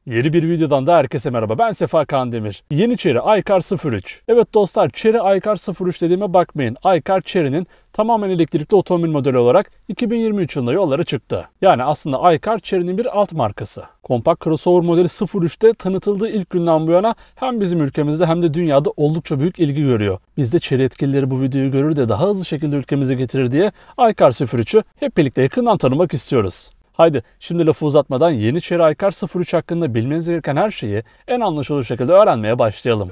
Yeni bir videodan da herkese merhaba. Ben Sefa Kandemir. Yeni Chery Aycar 03. Evet dostlar, Chery Aycar 03 dediğime bakmayın. Aycar Chery'nin tamamen elektrikli otomobil modeli olarak 2023 yılında yollara çıktı. Yani aslında Aycar Chery'nin bir alt markası. Kompakt crossover modeli 03'te tanıtıldığı ilk günden bu yana hem bizim ülkemizde hem de dünyada oldukça büyük ilgi görüyor. Biz de Chery yetkilileri bu videoyu görür de daha hızlı şekilde ülkemize getirir diye Aycar 03'ü hep birlikte yakından tanımak istiyoruz. Haydi şimdi lafı uzatmadan yeni Chery Aycar 03 hakkında bilmeniz gereken her şeyi en anlaşılır şekilde öğrenmeye başlayalım.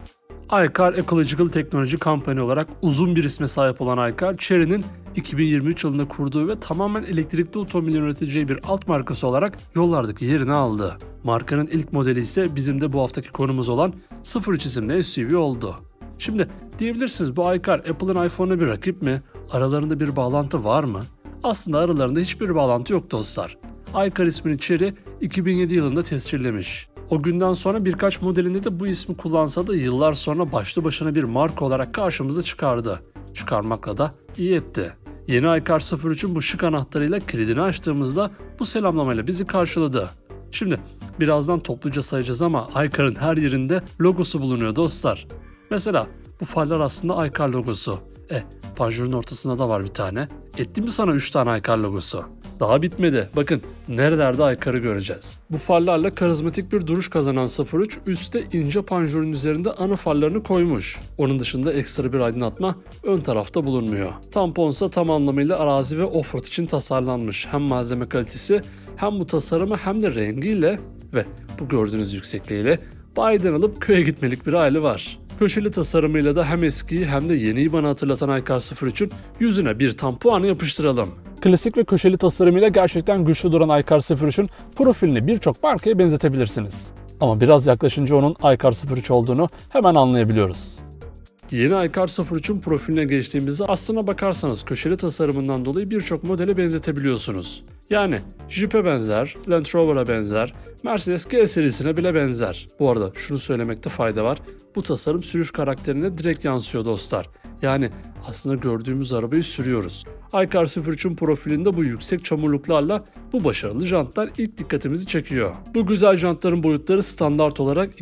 Aycar Ecological Technology Company olarak uzun bir isme sahip olan Aycar, Chery'nin 2023 yılında kurduğu ve tamamen elektrikli otomobil üreteceği bir alt markası olarak yollardaki yerini aldı. Markanın ilk modeli ise bizim de bu haftaki konumuz olan 03 isimli SUV oldu. Şimdi diyebilirsiniz, bu Aycar Apple'ın iPhone'una bir rakip mi? Aralarında bir bağlantı var mı? Aslında aralarında hiçbir bağlantı yok dostlar. Aycar ismini Chery 2007 yılında tescillemiş. O günden sonra birkaç modelinde de bu ismi kullansa da yıllar sonra başlı başına bir marka olarak karşımıza çıkardı. Çıkarmakla da iyi etti. Yeni Aycar 03'ün bu şık anahtarıyla kilidini açtığımızda bu selamlamayla bizi karşıladı. Şimdi birazdan topluca sayacağız ama Aycar'ın her yerinde logosu bulunuyor dostlar. Mesela bu farlar aslında Aycar logosu. Panjurun ortasında da var bir tane. Etti mi sana 3 tane Aycar logosu? Daha bitmedi. Bakın nerelerde Aycar'ı göreceğiz. Bu farlarla karizmatik bir duruş kazanan 03 üstte ince panjurun üzerinde ana farlarını koymuş. Onun dışında ekstra bir aydınlatma ön tarafta bulunmuyor. Tamponsa tam anlamıyla arazi ve offroad için tasarlanmış. Hem malzeme kalitesi hem bu tasarımı hem de rengiyle ve bu gördüğünüz yüksekliğiyle bayiden alıp köye gitmelik bir hali var. Köşeli tasarımıyla da hem eskiyi hem de yeniyi bana hatırlatan Aycar 03'ün yüzüne bir tam puanı yapıştıralım. Klasik ve köşeli tasarımıyla gerçekten güçlü duran Aycar 03'ün profilini birçok markaya benzetebilirsiniz. Ama biraz yaklaşınca onun Aycar 03 olduğunu hemen anlayabiliyoruz. Yeni Aycar 03'ün profiline geçtiğimizde aslına bakarsanız köşeli tasarımından dolayı birçok modele benzetebiliyorsunuz. Yani Jeep'e benzer, Land Rover'a benzer, Mercedes G serisine bile benzer. Bu arada şunu söylemekte fayda var. Bu tasarım sürüş karakterine direkt yansıyor dostlar. Yani aslında gördüğümüz arabayı sürüyoruz. Aycar 03'ün profilinde bu yüksek çamurluklarla bu başarılı jantlar ilk dikkatimizi çekiyor. Bu güzel jantların boyutları standart olarak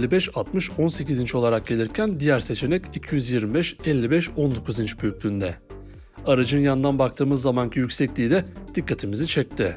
255-60-18 inç olarak gelirken diğer seçenek 225-55-19 inç büyüklüğünde. Aracın yandan baktığımız zamanki yüksekliği de dikkatimizi çekti.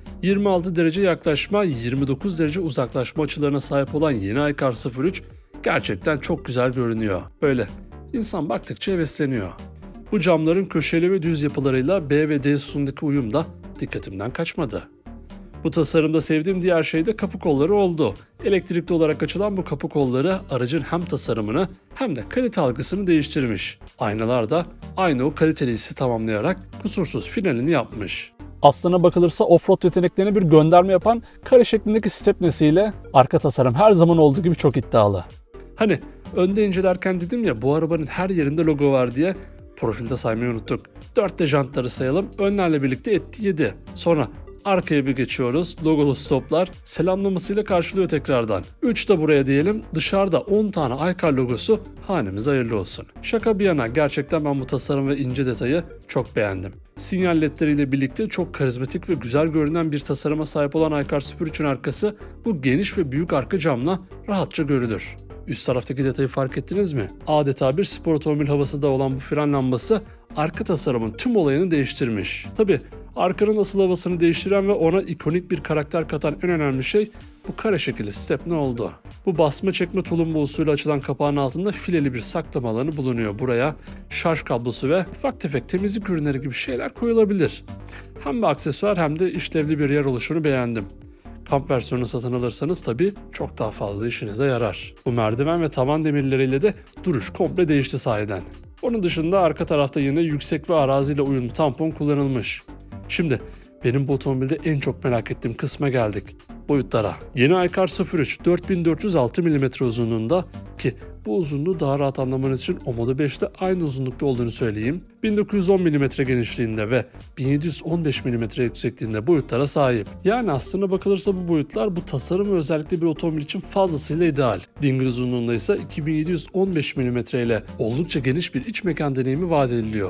26 derece yaklaşma, 29 derece uzaklaşma açılarına sahip olan yeni Aycar 03 gerçekten çok güzel görünüyor. Böyle insan baktıkça hevesleniyor. Bu camların köşeli ve düz yapılarıyla B ve D sütunundaki uyum da dikkatimden kaçmadı. Bu tasarımda sevdiğim diğer şey de kapı kolları oldu. Elektrikli olarak açılan bu kapı kolları aracın hem tasarımını hem de kalite algısını değiştirmiş. Aynalar da aynı o kaliteli hissi tamamlayarak kusursuz finalini yapmış. Aslına bakılırsa offroad yeteneklerine bir gönderme yapan kare şeklindeki stepnesiyle arka tasarım her zaman olduğu gibi çok iddialı. Hani önde incelerken dedim ya, bu arabanın her yerinde logo var diye, profilde saymayı unuttuk. 4 de jantları sayalım, önlerle birlikte etti 7. Sonra arkaya bir geçiyoruz, logolu stoplar selamlamasıyla karşılıyor tekrardan. 3 de buraya diyelim, dışarıda 10 tane Aycar logosu, hanemize hayırlı olsun. Şaka bir yana, gerçekten ben bu tasarım ve ince detayı çok beğendim. Sinyal ledleriyle birlikte çok karizmatik ve güzel görünen bir tasarıma sahip olan Aycar 03'ün arkası bu geniş ve büyük arka camla rahatça görülür. Üst taraftaki detayı fark ettiniz mi? Adeta bir spor otomobil havası da olan bu fren lambası arka tasarımın tüm olayını değiştirmiş. Tabi arkanın asıl havasını değiştiren ve ona ikonik bir karakter katan en önemli şey bu kare şekilli stepne oldu. Bu basma çekme tulumba usulü açılan kapağın altında fileli bir saklama alanı bulunuyor. Buraya şarj kablosu ve ufak tefek temizlik ürünleri gibi şeyler koyulabilir. Hem bir aksesuar hem de işlevli bir yer oluşunu beğendim. Kamp versiyonunu satın alırsanız tabii çok daha fazla işinize yarar. Bu merdiven ve tavan demirleriyle de duruş komple değişti sahiden. Onun dışında arka tarafta yine yüksek ve araziyle uyumlu tampon kullanılmış. Şimdi benim bu otomobilde en çok merak ettiğim kısma geldik. Boyutlara. Yeni Aycar 03 4406 mm uzunluğunda, ki bu uzunluğu daha rahat anlamanız için o Modo 5'te aynı uzunlukta olduğunu söyleyeyim. 1910 mm genişliğinde ve 1715 mm yüksekliğinde boyutlara sahip. Yani aslına bakılırsa bu boyutlar bu tasarım ve özellikle bir otomobil için fazlasıyla ideal. Dingil uzunluğunda ise 2715 mm ile oldukça geniş bir iç mekan deneyimi vaat ediliyor.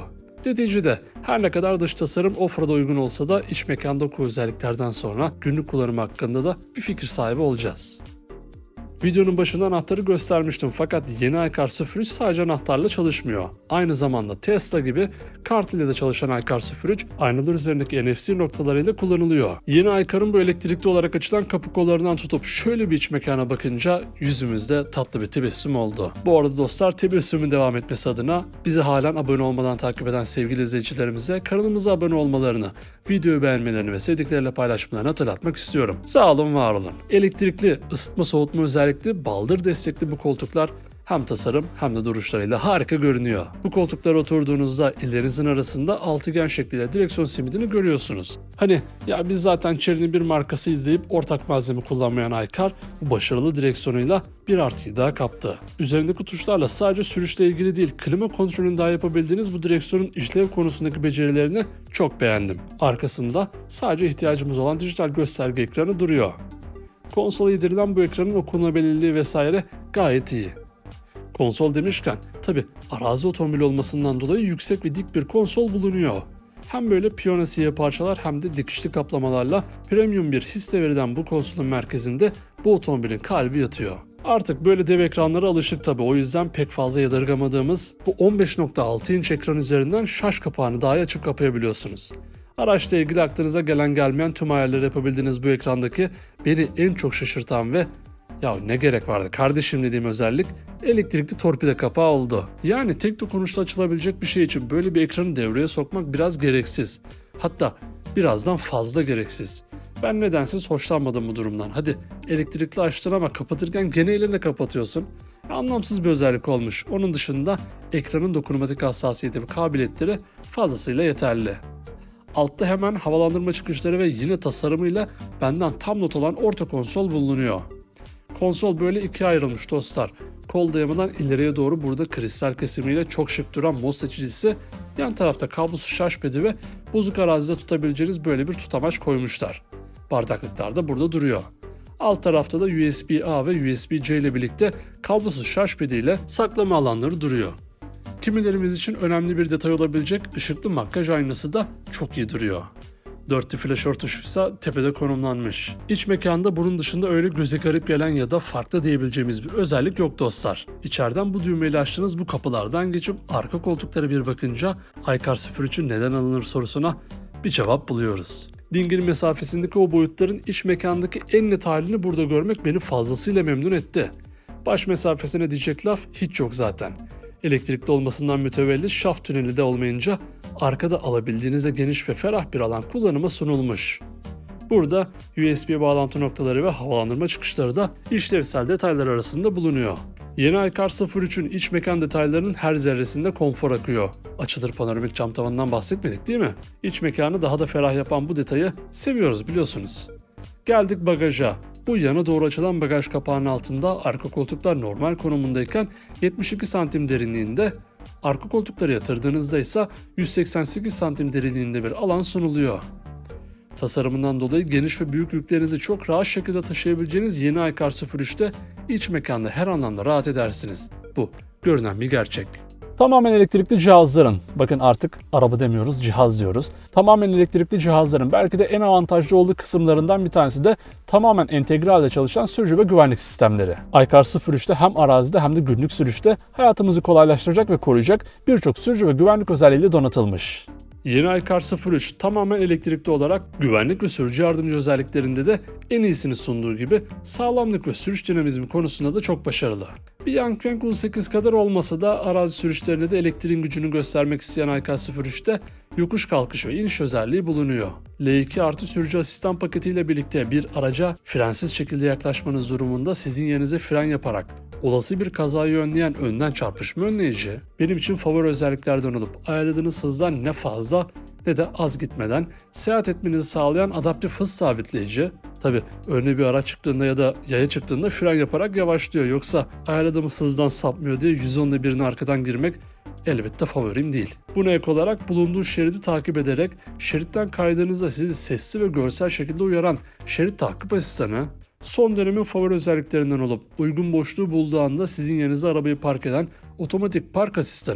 Neticede her ne kadar dış tasarım offroad'a uygun olsa da iç mekan doku özelliklerden sonra günlük kullanım hakkında da bir fikir sahibi olacağız. Videonun başında anahtarı göstermiştim fakat yeni iCar 03 sadece anahtarla çalışmıyor. Aynı zamanda Tesla gibi kart ile de çalışan iCar 03 aynalar üzerindeki NFC noktalarıyla kullanılıyor. Yeni iCar'ın bu elektrikli olarak açılan kapı kollarından tutup şöyle bir iç mekana bakınca yüzümüzde tatlı bir tebessüm oldu. Bu arada dostlar, tebessümün devam etmesi adına bizi halen abone olmadan takip eden sevgili izleyicilerimize kanalımıza abone olmalarını, videoyu beğenmelerini ve sevdikleriyle paylaşmalarını hatırlatmak istiyorum. Sağ olun, var olun. Elektrikli ısıtma soğutma özellikli baldır destekli bu koltuklar hem tasarım hem de duruşlarıyla harika görünüyor. Bu koltuklara oturduğunuzda ellerinizin arasında altıgen şekliyle direksiyon simidini görüyorsunuz. Hani ya biz zaten Chery'nin bir markası izleyip ortak malzeme kullanmayan iCar bu başarılı direksiyonuyla bir artıyı daha kaptı. Üzerindeki tuşlarla sadece sürüşle ilgili değil, klima kontrolünü daha yapabildiğiniz bu direksiyonun işlev konusundaki becerilerini çok beğendim. Arkasında sadece ihtiyacımız olan dijital gösterge ekranı duruyor. Konsola yedirilen bu ekranın okunabilirliği vesaire gayet iyi. Konsol demişken tabi arazi otomobili olmasından dolayı yüksek ve dik bir konsol bulunuyor. Hem böyle piyonasiye parçalar hem de dikişli kaplamalarla premium bir hisse verilen bu konsolun merkezinde bu otomobilin kalbi yatıyor. Artık böyle dev ekranlara alıştık tabi, o yüzden pek fazla yadırgamadığımız bu 15.6 inç ekran üzerinden şaş kapağını dahi açıp kapayabiliyorsunuz. Araçla ilgili aklınıza gelen gelmeyen tüm ayarları yapabildiğiniz bu ekrandaki beni en çok şaşırtan ve "Ya ne gerek vardı kardeşim" dediğim özellik elektrikli torpido kapağı oldu. Yani tek dokunuşla açılabilecek bir şey için böyle bir ekranı devreye sokmak biraz gereksiz. Hatta birazdan fazla gereksiz. Ben nedensiz hoşlanmadım bu durumdan. Hadi elektrikli açtın ama kapatırken gene elinle kapatıyorsun. Anlamsız bir özellik olmuş. Onun dışında ekranın dokunmatik hassasiyeti ve kabiliyetleri fazlasıyla yeterli. Altta hemen havalandırma çıkışları ve yine tasarımıyla benden tam not olan orta konsol bulunuyor. Konsol böyle ikiye ayrılmış dostlar. Kol dayamadan ileriye doğru burada kristal kesimiyle çok şık duran MOS seçicisi, yan tarafta kablosuz şarj pedi ve bozuk arazide tutabileceğiniz böyle bir tutamaç koymuşlar. Bardaklıklar da burada duruyor. Alt tarafta da USB-A ve USB-C ile birlikte kablosuz şarj pedi ile saklama alanları duruyor. Kimilerimiz için önemli bir detay olabilecek ışıklı makyaj aynası da çok iyi duruyor. Dörtlü flaşör tuşu ise tepede konumlanmış. İç mekanda bunun dışında öyle göze garip gelen ya da farklı diyebileceğimiz bir özellik yok dostlar. İçeriden bu düğmeyle açtığınız bu kapılardan geçip arka koltuklara bir bakınca iCar 03'ün neden alınır sorusuna bir cevap buluyoruz. Dingil mesafesindeki o boyutların iç mekandaki en net halini burada görmek beni fazlasıyla memnun etti. Baş mesafesine diyecek laf hiç yok zaten. Elektrikli olmasından mütevellit şaft tüneli de olmayınca arkada alabildiğinizde geniş ve ferah bir alan kullanıma sunulmuş. Burada USB bağlantı noktaları ve havalandırma çıkışları da işlevsel detaylar arasında bulunuyor. Yeni iCar 03'ün iç mekan detaylarının her zerresinde konfor akıyor. Açılır panoramik cam tavanından bahsetmedik değil mi? İç mekanı daha da ferah yapan bu detayı seviyoruz biliyorsunuz. Geldik bagaja. Bu yana doğru açılan bagaj kapağının altında arka koltuklar normal konumundayken 72 santim derinliğinde, arka koltukları yatırdığınızda ise 188 santim derinliğinde bir alan sunuluyor. Tasarımından dolayı geniş ve büyük yüklerinizi çok rahat şekilde taşıyabileceğiniz yeni iCar 03'te iç mekanda her anlamda rahat edersiniz. Bu görünen bir gerçek. Tamamen elektrikli cihazların, bakın artık araba demiyoruz, cihaz diyoruz. Tamamen elektrikli cihazların belki de en avantajlı olduğu kısımlarından bir tanesi de tamamen entegre halde çalışan sürücü ve güvenlik sistemleri. iCar 03'te hem arazide hem de günlük sürüşte hayatımızı kolaylaştıracak ve koruyacak birçok sürücü ve güvenlik özelliğiyle donatılmış. Yeni iCar 03 tamamen elektrikli olarak güvenlik ve sürücü yardımcı özelliklerinde de en iyisini sunduğu gibi sağlamlık ve sürüş dinamizmi konusunda da çok başarılı. Bir Yankwang U8 kadar olmasa da arazi sürüşlerinde de elektriğin gücünü göstermek isteyen iCar 03'te yokuş kalkış ve iniş özelliği bulunuyor. L2 artı sürücü asistan paketiyle birlikte bir araca frensiz şekilde yaklaşmanız durumunda sizin yerinize fren yaparak olası bir kazayı önleyen önden çarpışma önleyici, benim için favori özelliklerden olup ayarladığınız hızdan ne fazla ne de az gitmeden seyahat etmenizi sağlayan adaptif hız sabitleyici, tabi önüne bir araç çıktığında ya da yaya çıktığında fren yaparak yavaşlıyor, yoksa ayarladığımız hızdan sapmıyor diye 110'da birini arkadan girmek elbette favorim değil. Buna ek olarak bulunduğu şeridi takip ederek şeritten kaydığınızda sizi sesli ve görsel şekilde uyaran şerit takip asistanı, son dönemin favori özelliklerinden olup uygun boşluğu bulduğu anda sizin yerinize arabayı park eden otomatik park asistanı,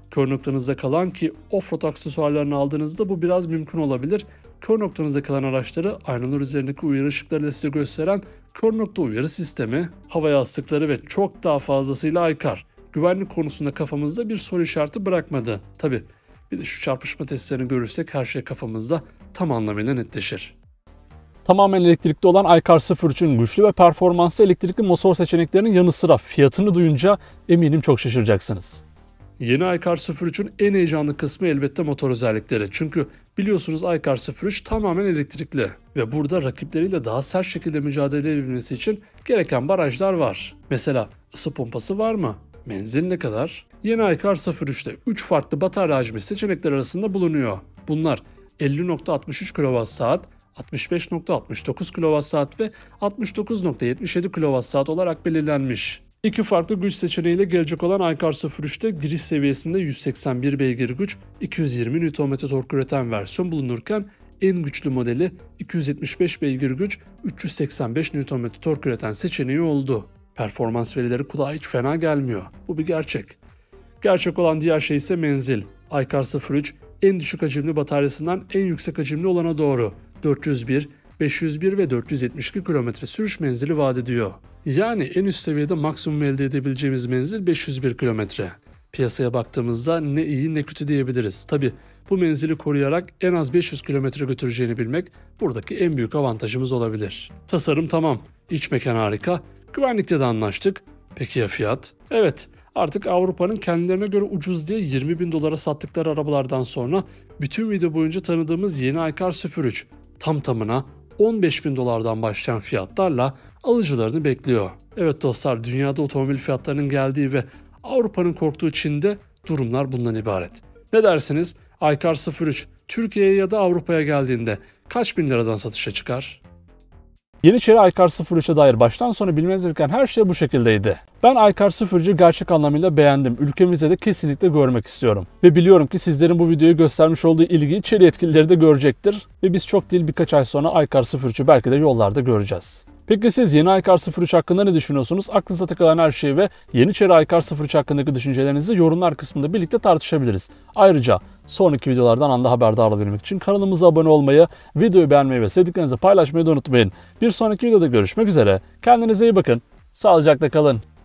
Kör noktanızda kalan, ki offroad aksesuarlarını aldığınızda bu biraz mümkün olabilir, kör noktanızda kalan araçları aynalar üzerindeki uyarı ışıklarıyla size gösteren kör nokta uyarı sistemi, hava yastıkları ve çok daha fazlasıyla Aykar güvenlik konusunda kafamızda bir soru işareti bırakmadı. Tabi bir de şu çarpışma testlerini görürsek her şey kafamızda tam anlamıyla netleşir. Tamamen elektrikli olan Aykar 03'ün güçlü ve performanslı elektrikli motor seçeneklerinin yanı sıra fiyatını duyunca eminim çok şaşıracaksınız. Yeni Aykar 03'ün en heyecanlı kısmı elbette motor özellikleri. Çünkü biliyorsunuz Aykar 03 tamamen elektrikli ve burada rakipleriyle daha sert şekilde mücadele edebilmesi için gereken barajlar var. Mesela ısı pompası var mı? Menzil ne kadar? Yeni Aykar 03'te 3 farklı batarya hacmi seçenekler arasında bulunuyor. Bunlar 50.63 kWh, 65.69 kWh ve 69.77 kWh olarak belirlenmiş. İki farklı güç seçeneğiyle gelecek olan Aykar 03'te giriş seviyesinde 181 beygir güç, 220 Nm tork üreten versiyon bulunurken en güçlü modeli 275 beygir güç, 385 Nm tork üreten seçeneği oldu. Performans verileri kulağa hiç fena gelmiyor. Bu bir gerçek. Gerçek olan diğer şey ise menzil. Aykar 03 en düşük hacimli bataryasından en yüksek hacimli olana doğru 401, 501 ve 472 km sürüş menzili vaat ediyor. Yani en üst seviyede maksimum elde edebileceğimiz menzil 501 km. Piyasaya baktığımızda ne iyi ne kötü diyebiliriz. Tabi bu menzili koruyarak en az 500 km götüreceğini bilmek buradaki en büyük avantajımız olabilir. Tasarım tamam, iç mekan harika, güvenlikte de anlaştık. Peki ya fiyat? Evet, artık Avrupa'nın kendilerine göre ucuz diye 20.000 dolara sattıkları arabalardan sonra bütün video boyunca tanıdığımız yeni Aykar 03 tam tamına 15.000 dolardan başlayan fiyatlarla alıcılarını bekliyor. Evet dostlar, dünyada otomobil fiyatlarının geldiği ve Avrupa'nın korktuğu Çin'de durumlar bundan ibaret. Ne dersiniz? Aykar 03 Türkiye'ye ya da Avrupa'ya geldiğinde kaç bin liradan satışa çıkar? Yeniçeri Aykar 03'e dair baştan sona bilmeniz gereken her şey bu şekildeydi. Ben Aykar 03'ü gerçek anlamıyla beğendim. Ülkemizde de kesinlikle görmek istiyorum. Ve biliyorum ki sizlerin bu videoyu göstermiş olduğu ilgiyi Chery yetkilileri de görecektir. Ve biz çok değil birkaç ay sonra Aykar 03'ü belki de yollarda göreceğiz. Peki siz yeni Aykar 03 hakkında ne düşünüyorsunuz? Aklınıza takılan her şeyi ve Yeniçeri Aykar 03 hakkındaki düşüncelerinizi yorumlar kısmında birlikte tartışabiliriz. Ayrıca sonraki videolardan anında haberdar olabilmek için kanalımıza abone olmayı, videoyu beğenmeyi ve sevdiklerinizi paylaşmayı da unutmayın. Bir sonraki videoda görüşmek üzere. Kendinize iyi bakın. Sağlıcakla kalın.